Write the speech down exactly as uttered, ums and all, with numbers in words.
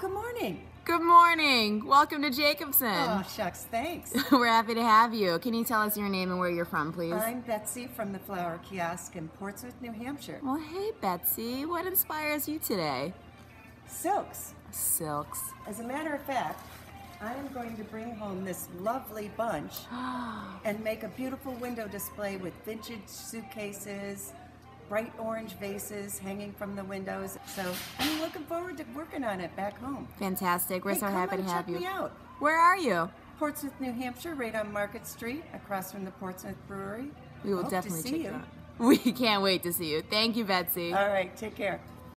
good morning. Good morning. Welcome to Jacobson. Oh, shucks, thanks. We're happy to have you. Can you tell us your name and where you're from, please? I'm Betsy from the Flower Kiosk in Portsmouth, New Hampshire. Well, hey, Betsy. What inspires you today? Silks. Silks. As a matter of fact, I am going to bring home this lovely bunch and make a beautiful window display with vintage suitcases, bright orange vases hanging from the windows. So I'm looking forward to working on it back home. Fantastic. We're Hey, so come happy on, to have check you. me out. Where are you? Portsmouth, New Hampshire, right on Market Street, across from the Portsmouth Brewery. We will Hope definitely to see check you. you out. We can't wait to see you. Thank you, Betsy. All right, take care.